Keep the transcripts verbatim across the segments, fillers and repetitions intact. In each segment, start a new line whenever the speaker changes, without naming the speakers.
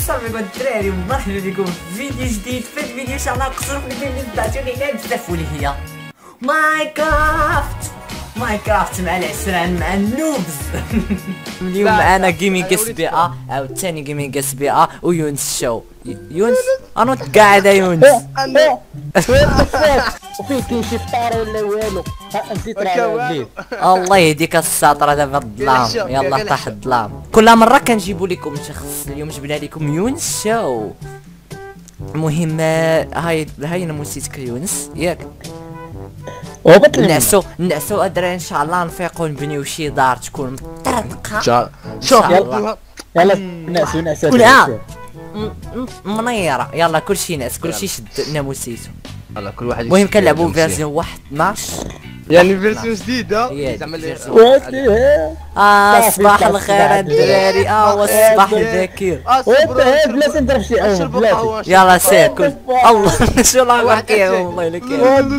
السلام عليكم الدراري ومرحبا بكم في فيديو جديد. في الفيديو ان شاء الله نقصروا في الفيديو اللي بعتوني عليه بزاف واللي هي ماينكرافت. ماينكرافت مع العسران مع النوبز. اليوم معنا جيمنج اس بي ا او الثاني جيمنج اس بي ا ويونس شو. يونس انا قاعد يونس
وفين كاين شي فطار ولا والو نسيت راه
الله يهديك الساطره دابا الظلام. يلا طاح الظلام. كل مره كنجيبوا لكم شخص. اليوم جبنا لكم يونس شو. المهم هاي هاي انا نسيتك يونس ياك. نعسو نعسو الدراري ان شاء الله نفيقو نبنيو شي دار تكون مطرقه.
شوف يلا يلا نعسو نعسو
كلها منيره. يلا كلشي نعس كلشي شد ناموسيتو.
يلا كل واحد.
المهم كنلعبوا فيرجن واحد اثناش
يعني فيرسيون جديده زعما
اه صباح الخير الدراري. اه الصباح البكير.
بلاش نضرب شي اول بلاتي.
يلا سير كل الله شو الله يبارك والله لك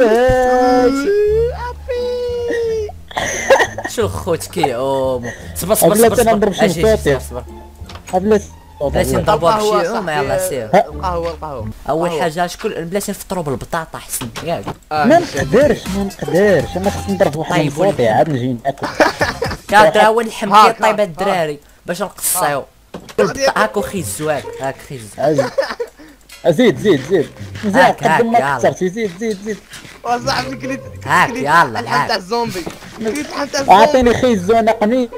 شو خوت كي اومو. صبر صبر صبر اجي صبر بلاش نضربوها بشي عومه. يلا سير
القهوه القهوه.
اول حاجه شكون بلاش نفطروا بالبطاطا احسن ياك.
ما نقدرش ما نقدرش انا خصني نضرب واحد الفوطي عاد نجي ناكل.
يا تا هو الحم كي طيب الدراري باش نقصيو هاكو خيزو هاك هاك خيزو.
زيد زيد زيد مزيان قدم ما كثرتي. زيد زيد زيد
وصاحبي كليت
هاك يلا
الحال تاع الزومبي. كليت الحال تاع الزومبي.
اعطيني خيزو انا قني.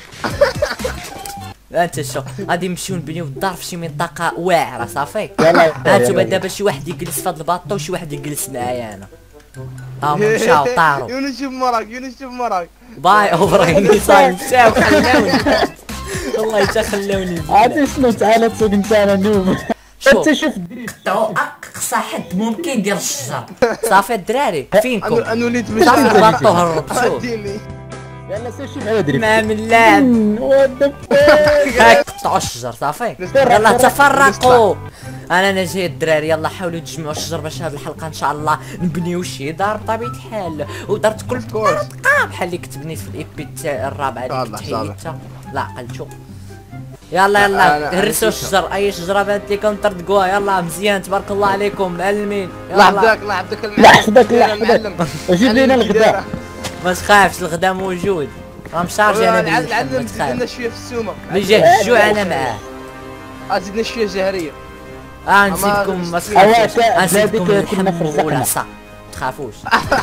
انت شو غادي نمشيو نبنيو الدار في شي منطقه واعره صافي.
يلا
هانتوما دابا شي واحد يجلس في هاد الباطو وشي واحد يجلس معايا انا. ها مشاو طاروا.
يونس شوف مراك يونس شوف مراك.
باي اوفريني صايم مشاو خلاوني والله حتى خلاوني.
عادي شنو تعال تسوق انت انا نوم. انت شوف
قطعوا اقصى حد ممكن يدير الشجر صافي الدراري. فينكم
انا وليت
صافي الباطو هرب شوف.
يلا سير شوف عادري
ما من لعب هاك قطعوا الشجر صافي. يلا تفرقوا. انا انا جاي الدراري. يلا حاولوا تجمعوا الشجر باش هاد الحلقه ان شاء الله نبنيو شي دار بطبيعه الحال. ودار تكون طرقه بحال اللي كتبني في الايبي تاع الرابعه اللي كتحيدتها. لا عقلتو. يلا يلا هرسوا الشجر. اي شجره بانت لكم طردقوها. يلا مزيان تبارك الله عليكم معلمين.
الله يحفظك الله يحفظك المعلم.
لا حفظك لا حفظك. جيب لينا الغداء.
ما تخافش الغدا موجود. راه مشارجي انا
بالله. ما تخافش. زدنا شويه في السومه.
ملي جا الجوع انا معاه.
اه زدنا شويه زهريه.
اه نسيتكم ما تخافوش. نسيتكم اللحم والعصا ما تخافوش.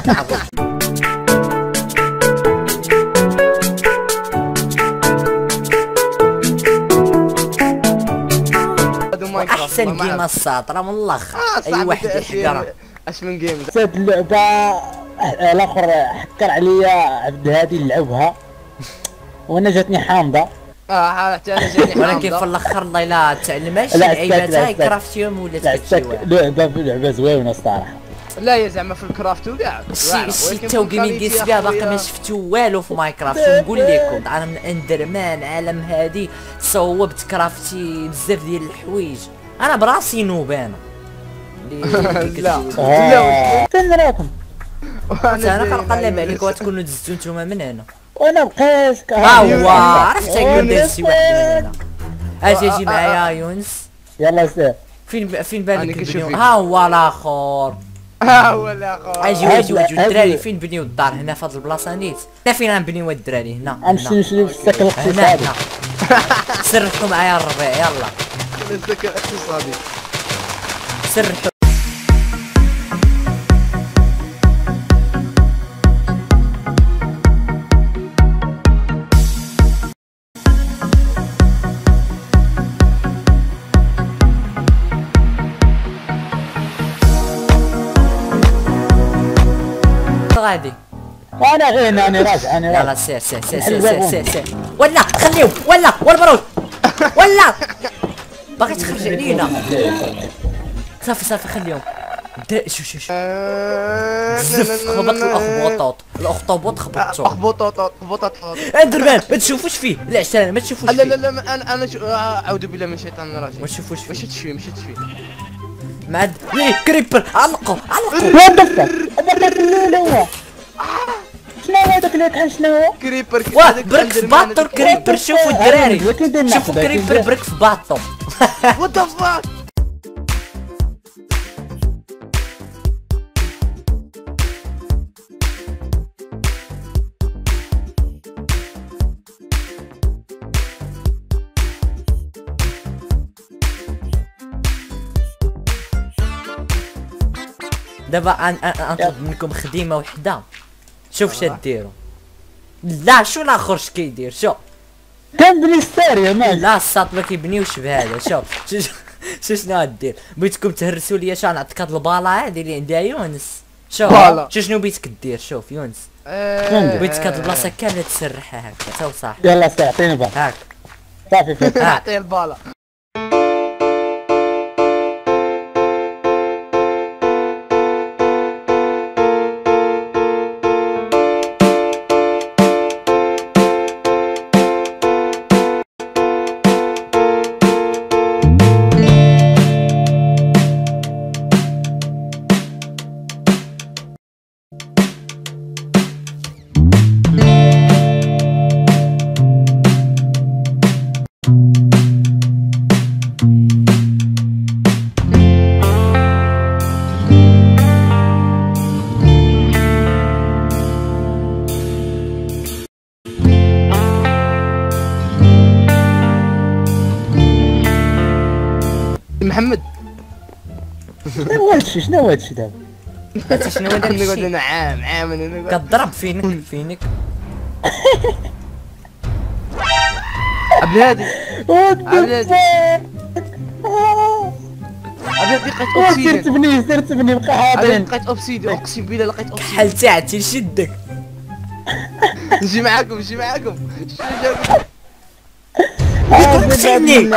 احسن كيما الساطره من الاخر. اي واحد يحقرها.
اش من جيم
هاد اللعبه الاخر حكر عليا عبد الهادي نلعبها وانا جاتني حامضه.
اه حتى انا جاتني حامضه.
ولكن في الاخر الله الا تعلماش لعيباتها كرافتيهم ولات كتشي واحد.
لعبه لعبه زوينه الصراحه.
لا يا زعما في الكرافت وكاع
شي تو جيمنج اس بي باقي ما شفتو والو في ماينكرافت. ونقول لكم انا من اندرمان عالم هادي صوبت كرافتي بزاف ديال الحوايج. انا براسي نوب انا.
لا
لا فين راكم؟
انا كنقلب عليك وتكونوا دزتو نتوما من هنا.
وانا بقيت
ها هو عرفت غندير شي واحد من هنا. اجي اجي معايا يونس.
يلا سير.
فين فين بالك ها هو الاخر.
ها هو الاخر.
اجي اجي اجي الدراري فين بنيو الدار هنا في هاد البلاصه نيت. حنا فين غنبنيو الدراري هنا.
غنمشي نشري في السكن الاقتصادي.
سرحوا معايا الربيع يلا.
السكن الاقتصادي
سرحوا. غادي
وانا غير انا راجع انا راجع.
يلا سير سير سير سير سير سير سير ولا خليو ولا والبرود ولا باغي تخرج علينا. صافي صافي خليهم. شوف شوف شوف زف خبط الاخبطوط الاخطبوط خبطتو.
اخبطوط اخبطوط
اندرمان ما تشوفوش فيه. لا عشان ما تشوفوش فيه.
لا لا لا انا انا اعوذ بالله من الشيطان الرجيم.
ما تشوفوش فيه.
مشيت فيه مشيت فيه
معد ليه كريبر. علقوا علقوا.
وين دفتر دفتر الليل هو. شنو هذاك اللي كان شنو هو؟
كريبر
واه برك في باطو كريبر. شوفوا الدراري شوفوا كريبر برك في باطو.
وات ذا فاك.
دابا نطلب منكم خديمه وحده. شوف شا ديروا. لا شو الاخر اش كيدير؟ شوف
كنبني ستاريا مالك.
لا الساط ما كيبنيوش بهذا. شوف شو شنو غدير؟ بغيتكم تهرسوا ليا شحال نعطيك هاد البالا هادي اللي عندها يونس. شوف شو شنو بغيتك دير؟ شوف يونس بغيتك هاد البلاصه كامله تسرحها هكا تا وصاحبي.
يلا سي عطيني بال.
هاك
صافي فهمت.
اعطيه البالا. محمد
شنو هادشي شنو هادشي دابا؟
انت شنو هذا
نقول
الشيء؟
انا عام عام انا نقول
كضرب فينك فينك.
عبد الهادي
وات
عبد
ذا
الهادي عبد الهادي لقيت
سير
اوبسيديان.
تبني سير تبني بقى
عبد الهادي
حاضرين.
لقيت اوبسيديان اقسم بالله لقيت اوبسيديان.
حل تاعتي نشدك.
نجي معاكم نجي معاكم.
قتلني.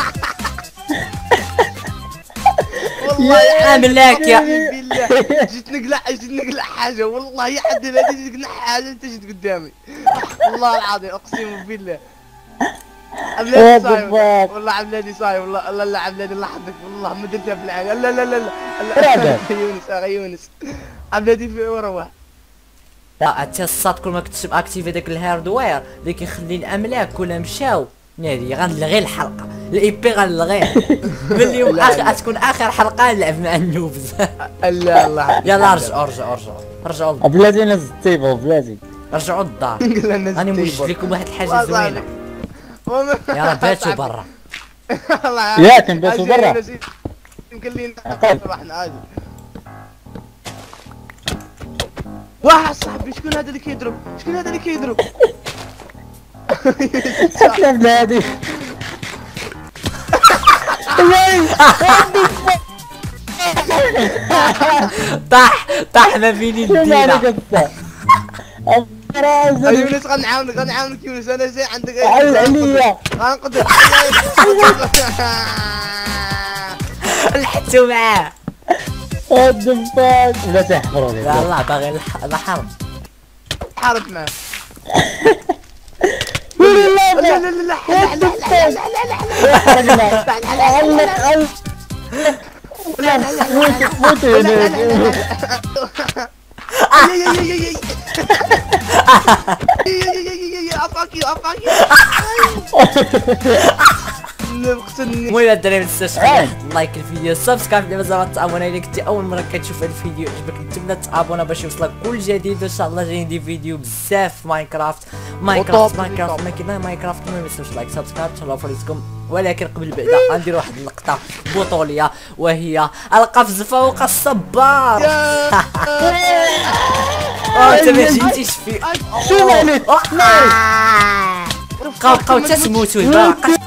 والله
عامل لك يا
بالله جيت نقلع جيت نقلع حاجه والله يا عبد الهادي جيت نقلع حاجه انت جيت قدامي والله العظيم اقسم بالله. عبد الهادي صايم والله عبد الهادي صايم والله لا لا عبد الهادي الله يحفظك والله ما درتها بالعين. لا لا لا لا لا يونس اخي يونس عبد الهادي في وروح.
لا انت الصاد كل ما كنت اكتيفي داك الهاردوير اللي كيخلي الاملاك كلها مشاو نادي غنلغي الحلقه الاي بي غنلغيه. من اليوم اخر غتكون اخر حلقه نلعب مع النوبز.
لا الله
يلا رجعوا رجعوا رجعوا رجعوا
بلاتي ناس الطيبه بلاتي.
رجعوا للدار. راني موجد لكم واحد الحاجه زوينه. يلا باتوا برا.
ياك نباتوا برا.
يمكن لي رحنا عادي. واحد صاحبي شكون هذا اللي كيضرب؟ شكون هذا اللي كيضرب؟
شكرا بلادي.
طاح طاح ما بيني الدينا.
يونس غنعاونك غنعاونك يونس انا جاي عندك.
حل عليا
غنقدر.
لحقتو معاه.
وات ذا فاك. لا تحفروا لي.
لا لا باغي الحرب.
حارب معاه.
لا
لا لا لا لا لا لا لا
المهم الدراري ما تنساش لايك الفيديو سبسكرايب اذا مازال تابونا الا كنتي اول مره كتشوف الفيديو عجبك تبدا تابونا باش يوصلك كل جديد. وان شاء الله جايين دي فيديو بزاف ماينكرافت ماينكرافت ماينكرافت ما كاين ماينكرافت. المهم ما تنساوش لايك سبسكرايب تهلاو فريسكم. ولكن قبل بعدا غندير واحد اللقطه بطوليه وهي القفز فوق الصبار. انت ما جيتيش في
شو عليك؟
بقاو بقاو تسموتوا